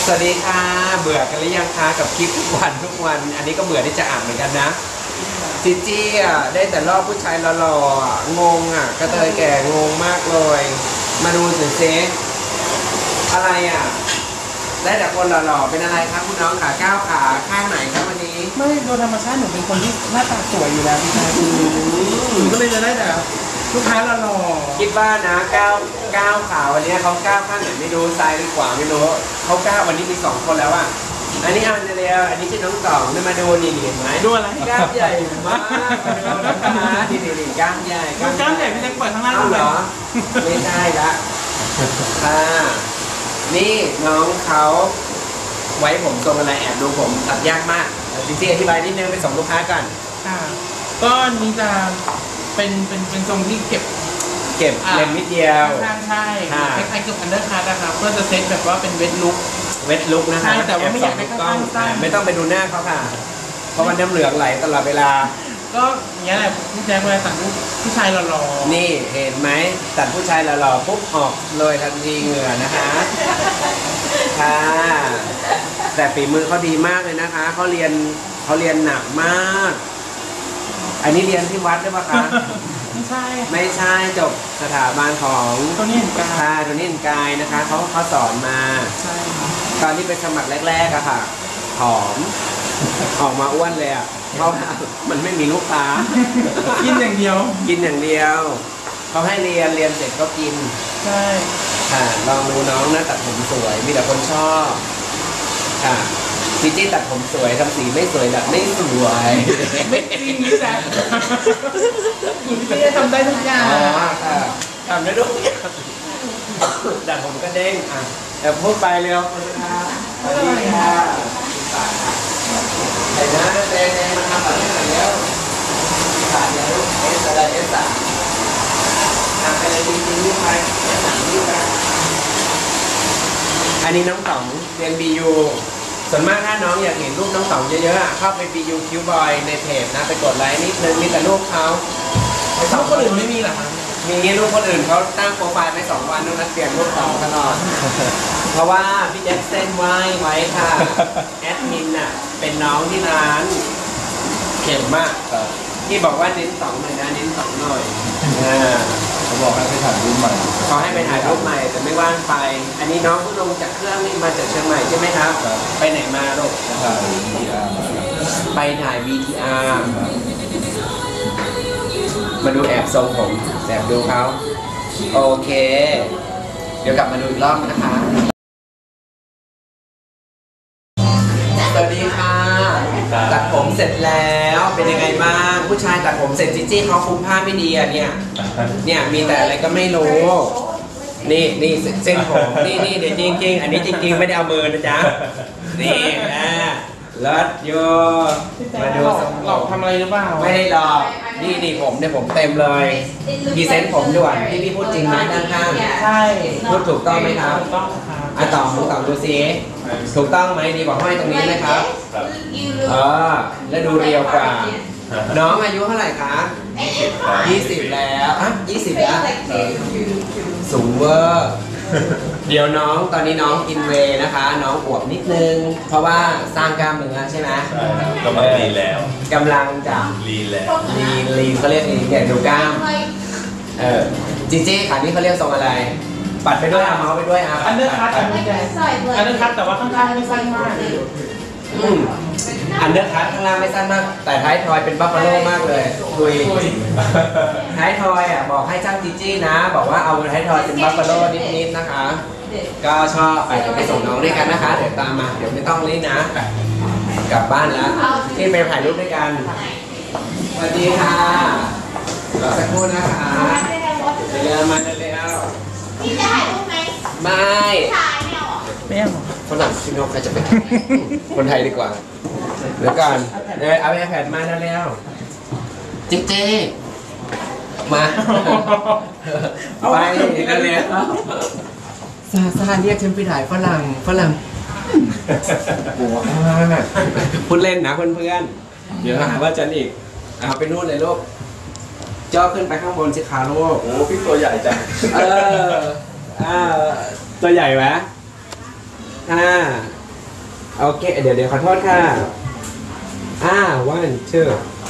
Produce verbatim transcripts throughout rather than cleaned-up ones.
สวัสดีค่ะเบื่อกันหรือยังคะกับคลิปทุกวันทุกวันอันนี้ก็เบื่อที่จะอ่านเหมือนกันนะจีจี้อ่ะได้แต่รอบผู้ชายหล่อๆงงอ่ะกระเทยแก่งงมากเลยมาดูสิเจ๊อะไรอ่ะได้แต่คนหล่อๆเป็นอะไรครับคุณน้องขาก้าวขาข้างไหนครับวันนี้ไม่โดยธรรมชาติหนูเป็นคนที่หน้าตาสวยอยู่แล้วพี่ชายหนูก็เลยจะได้แต่ลูกค้าหล่อคิดว่านะก้าวก้าวขาวันนี้เขาก้าวข้างไหนไม่รู้ซ้ายหรือขวาไม่รู้เขาก้าววันนี้มีสองคนแล้วอ่ะอันนี้อันเดียวอันนี้ชื่อน้องต่องนี่มาดูนี่เห็นไหมดูอะไรกล้ามใหญ่มากดูนะคะนี่นี่กล้ามใหญ่กล้ามใหญ่พี่เล็กเปิดข้างล่างเหรอไม่ใช่ละค่ะนี่น้องเขาไว้ผมทรงอะไรแอบดูผมตัดยากมากจริงๆอธิบายนิดนึงไปส่งลูกค้าก่อนค่ะก็นี้จะเป็นเป็นเป็นทรงที่เก็บเก็บเล็มนิดเดียวใช่ใช่คล้ายๆกับอันเดอร์คัทนะครับเพื่อจะเซ็ตแบบว่าเป็นเวทลุกเวทลุกนะคะใช่แต่ว่าไม่อยากให้ข้างสั้นไม่ต้องไปดูหน้าเขาค่ะเพราะมันน้ำเหลืองไหลตลอดเวลาก็อย่างนี้แหละพี่แจ๊คเวลาตัดผู้ชายหล่อๆนี่เห็นไหมตัดผู้ชายหล่อๆปุ๊บออกเลยทันทีเหงื่อนะคะค่ะแต่ฝีมือเขาดีมากเลยนะคะเขาเรียนเขาเรียนหนักมากอันนี้เรียนที่วัดหรือเปล่าคะไม่ใช่ไม่ใช่จบสถาบันของโทนี่กายค่ะโทนี่กายนะคะเขาเขาสอนมาใช่ตอนที่ไปสมัครแรกๆอะค่ะผอมออกมาอ้วนเลยอะเพราะว่ามันไม่มีลูกค้ากินอย่างเดียวกินอย่างเดียวเขาให้เรียนเรียนเสร็จก็กินใช่ค่ะลองดูน้องนะตัดผมสวยมีแต่คนชอบค่ะจีจี้ตัดผมสวยทำสีไม่สวยแบบไม่สวยไม่จริงนี่แหละพี่จะทำได้ทุกอย่างอ๋อค่ะทำได้ทุกอย่างตัดผมก็เด้งอ่ะแต่พูดไปเร็วสวัสดีค่ะไอ้น้าเต้นมันทำแบบนี้หน่อยแล้วขาดอย่างลูกเอสอะไรเอสสามทำไปเลยจริงๆนี่ไปเอสสามนี่ไปอันนี้น้องต๋องเรียนบียูส่วนมากถ้าน้องอยากเห็นรูปน้องต๋องเยอะๆเข้าไป บี ยู คิว Boy ในเพจนะไปกดไลค์นิดนึงมีแต่รูปเขารูปคนอื่นไม่มีหรอครับมีรูปคนอื่นเขาตั้งโปรไฟล์ไปสองวันนู้นนัดเปลี่ยนรูปต๋องตลอดเพราะว่าพี่แจ็คเส้นไว้ไว้ค่ะแอดมินน่ะเป็นน้องที่ร้านเข็มมากที่บอกว่าเน้นต๋องหน่อยนะเน้นต๋องหน่อยเขาบอกให้ไปถ่ายรูปใหม่เขาให้ไปถ่ายรูปใหม่แต่ไม่ว่างไปอันนี้น้องเพิ่งลงจากเครื่องนี่มาจากเชียงใหม่ใช่ไหมครับไปไหนมาลูกไปถ่าย วี ที อาร์ มาดูแอบทรงผมแอบดูเขาโอเคเดี๋ยวกลับมาดูอีกรอบนะคะสวัสดีค่ะตัดผมเสร็จแล้วเป็นยังไงบ้างผู้ชายตัดผมเสร็จจี้จี้เขาคุมผ้าไม่ดีอ่ะเนี่ยเนี่ยมีแต่อะไรก็ไม่รู้นี่นี่เส้นผมนี่นี่เดี๋ยวจริงๆอันนี้จริงๆไม่ได้เอามือนะจ๊ะนี่นะเลิศโยมาดูทรงหลอกทำอะไรหรือเปล่าไม่ได้หลอกนี่นี่ผมเนี่ยผมเต็มเลยพรีเซนต์ผมด้วยที่พี่พูดจริงไหมด้านข้างใช่พูดถูกต้องไหมครับถูกต้องครับอ่ะต่อดูต่อดูซิถูกต้องไหมดีบอกให้ตรงนี้นะครับเออแล้วดูเรียวกว่าน้องอายุเท่าไหร่คะยี่สิบแล้วอ่ะยี่สิบแล้วสูงเวอร์เดี๋ยวน้องตอนนี้น้องกินเวนะคะน้องอวบนิดนึงเพราะว่าสร้างกล้ามเนื้อใช่ไหมใช่ครับกำลังลีแล้วกำลังจะลีแล้วลีลีเขาเรียกลีเนี่ยดูกล้ามเออจีจี้ขานี้เขาเรียกทรงอะไรปัดไปด้วยอาเมาส์ไปด้วยอาอันเดอร์คัทอันเดอร์คัทอันเดอร์คัทแต่ว่าข้างๆไม่สั้นมากอืมอันเดอร์คัทข้างล่างไม่สั้นมากแต่ท้ายทอยเป็นบัฟฟาโลมากเลยคุยท้ายทอยอ่ะบอกให้ช่างจีจี้นะบอกว่าเอาท้ายทอยเป็นบัฟฟาโลนิดๆนะคะก็ชอบไปไปส่งน้องด้วยกันนะคะเดี๋ยวตามมาเดี๋ยวไม่ต้องรีบนะกลับบ้านแล้วที่ไปถ่ายรูปด้วยกันสวัสดีค่ะรอสักครู่นะคะเร็วมาเร็วพี่จะถ่ายรูปไหมไม่ถ่ายไม่เอาไม่เอาฝรั่งชิโนใครจะไปคนไทยดีกว่าเดี๋ยวก่อนเออเอาไอแพดมาแล้วจิ๊กจิ๊กมาไปกันเลยซาซาเรียกฉันไปถ่ายฝรั่งฝรั่งหัวมากพูดเล่นนะเพื่อนๆเดี๋ยวหาว่าฉันอีกเอาไปนู่นเลยลูกจ่อขึ้นไปข้างบนสิขาลูกโอ้พี่ตัวใหญ่จังเอออ่าตัวใหญ่ไหมอ่าโอเค เดี๋ยวเดี๋ยวขอโทษค่ะ อ่าวันเชื่อ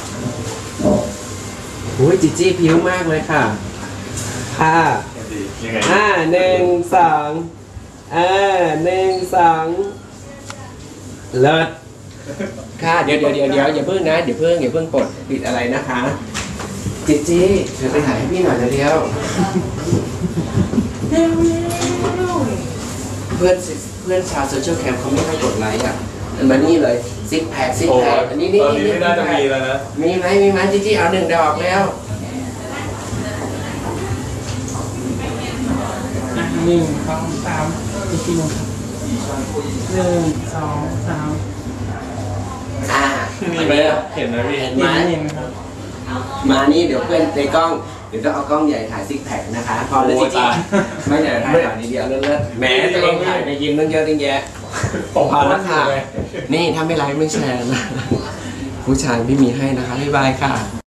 โอ้ยจีจี้ผิวมากเลยค่ะ ค่ะดียังไงอ่าหนึ่งสองอ่าหนึ่งสองเลิศค่ะ เดี๋ยวเดี๋ยวเดี๋ยวเดี๋ยวอย่าเพิ่งนะ เดี๋ยวเพิ่งอย่าเพิ่งกดปิดอะไรนะคะจีจี้เธอไปถ่ายให้พี่หน่อยเดี๋ยวเพื่อนเพื่อนชาวโซเชียลแคมเขาไม่ค่อยกดไลค์อ่ะมันมานี่เลยซิกแพคซิกโอ้แพคอันนี้นี่ตอนนี้นี่ไม่น่าจะมีแล้วนะมีไหมมีไหมจีจี้เอาหนึ่งดอกแล้วหนึ่งสองสามอีกทีหนึงหนึ่งสองสามอ่ามีไหมอะเห็นไหมพี่เห็นเห็ไหมนเห็นครับมานี่เดี๋ยวเพื่อนในกล้องเดี๋ยวต้องเอากล้องใหญ่ถ่ายซิกแพคนะคะ พอแล้วจริงๆไม่ใหญ่ถ่ายแบบนี้เดียวเลิศๆแหมตัวเองถ่ายในยิมตั้งเยอะตั้งแยะพอแล้วค่ะ นี่ถ้าไม่ไลค์ไม่แชร์นะ ผู้ชายไม่มีให้นะคะบ๊ายบายค่ะ